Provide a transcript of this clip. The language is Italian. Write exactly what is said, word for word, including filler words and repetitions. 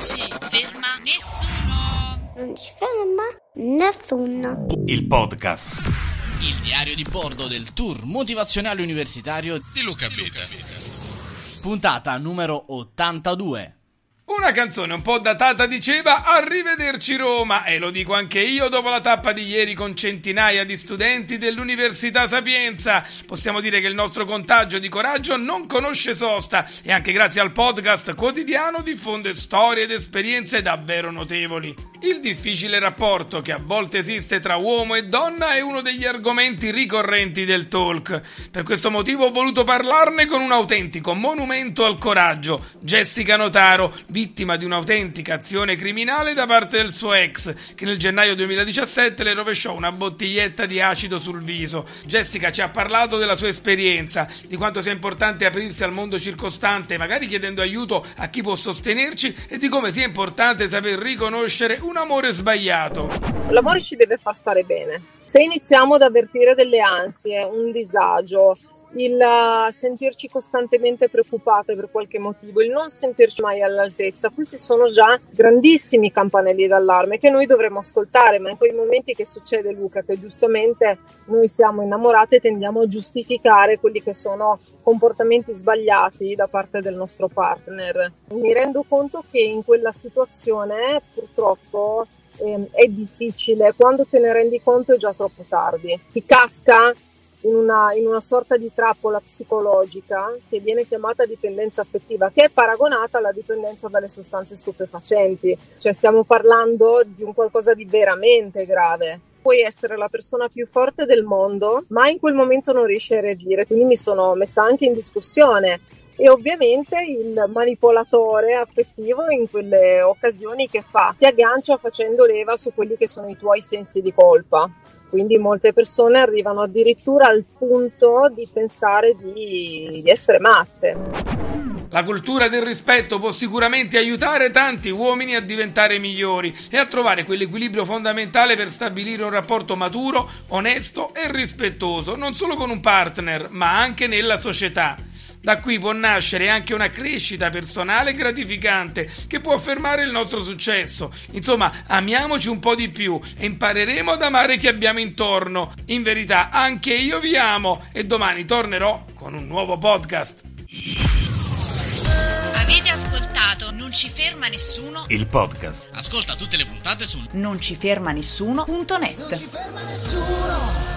ci ferma nessuno. Non ci ferma nessuno. Il podcast. Il diario di bordo del tour motivazionale universitario di Luca Beta. Puntata numero ottantadue. Una canzone un po' datata diceva "Arrivederci Roma", e lo dico anche io dopo la tappa di ieri con centinaia di studenti dell'Università Sapienza. Possiamo dire che il nostro contagio di coraggio non conosce sosta e anche grazie al podcast quotidiano diffonde storie ed esperienze davvero notevoli. Il difficile rapporto che a volte esiste tra uomo e donna è uno degli argomenti ricorrenti del talk. Per questo motivo ho voluto parlarne con un autentico monumento al coraggio, Jessica Notaro, vittima di un'autentica azione criminale da parte del suo ex, che nel gennaio duemiladiciassette le rovesciò una bottiglietta di acido sul viso. Jessica ci ha parlato della sua esperienza, di quanto sia importante aprirsi al mondo circostante, magari chiedendo aiuto a chi può sostenerci, e di come sia importante saper riconoscere un amore sbagliato. L'amore ci deve far stare bene. Se iniziamo ad avvertire delle ansie, un disagio, il sentirci costantemente preoccupate per qualche motivo, il non sentirci mai all'altezza, questi sono già grandissimi campanelli d'allarme che noi dovremmo ascoltare. Ma in quei momenti che succede, Luca, che giustamente noi siamo innamorate e tendiamo a giustificare quelli che sono comportamenti sbagliati da parte del nostro partner, mi rendo conto che in quella situazione purtroppo eh, è difficile. Quando te ne rendi conto è già troppo tardi, si casca In una, in una sorta di trappola psicologica che viene chiamata dipendenza affettiva, che è paragonata alla dipendenza dalle sostanze stupefacenti. Cioè stiamo parlando di un qualcosa di veramente grave. Puoi essere la persona più forte del mondo, ma in quel momento non riesci a reagire, quindi mi sono messa anche in discussione. E ovviamente il manipolatore affettivo in quelle occasioni che fa? Ti aggancia facendo leva su quelli che sono i tuoi sensi di colpa. Quindi molte persone arrivano addirittura al punto di pensare di, di essere matte. La cultura del rispetto può sicuramente aiutare tanti uomini a diventare migliori e a trovare quell'equilibrio fondamentale per stabilire un rapporto maturo, onesto e rispettoso, non solo con un partner, ma anche nella società. Da qui può nascere anche una crescita personale gratificante che può affermare il nostro successo. Insomma, amiamoci un po' di più e impareremo ad amare chi abbiamo intorno. In verità, anche io vi amo e domani tornerò con un nuovo podcast. Avete ascoltato Non ci ferma nessuno? Il podcast. Ascolta tutte le puntate su non ci ferma nessuno punto net. Non ci ferma nessuno.